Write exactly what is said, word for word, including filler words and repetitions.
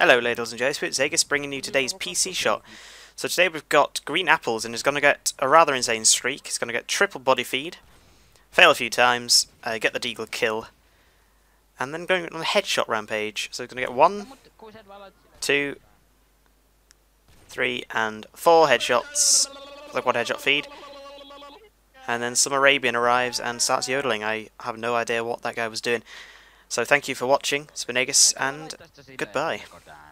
Hello ladies and gents, it's Aegis bringing you today's P C shot. So today we've got green apples and he's going to get a rather insane streak. He's going to get triple body feed, fail a few times, uh, get the deagle kill, and then going on a headshot rampage. So he's going to get one, two, three and four headshots, like one headshot feed. And then some Arabian arrives and starts yodeling. I have no idea what that guy was doing. So thank you for watching. It's been Aegis and goodbye.